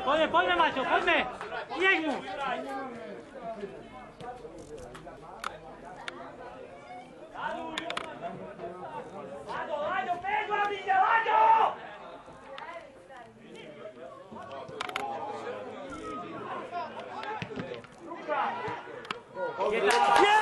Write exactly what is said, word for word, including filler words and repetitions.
Poďme, poďme, Maťo, poďme! Jeď mu! Láďo, Láďo, päť vám ide, Láďo! Ruka! Je